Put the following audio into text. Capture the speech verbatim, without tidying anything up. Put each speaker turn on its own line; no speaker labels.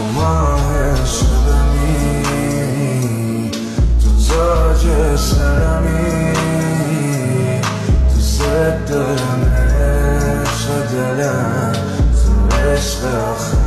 ماه شبمی، تو تاج سرمی، تو زد دلم عشق دلم، تو عشق آخر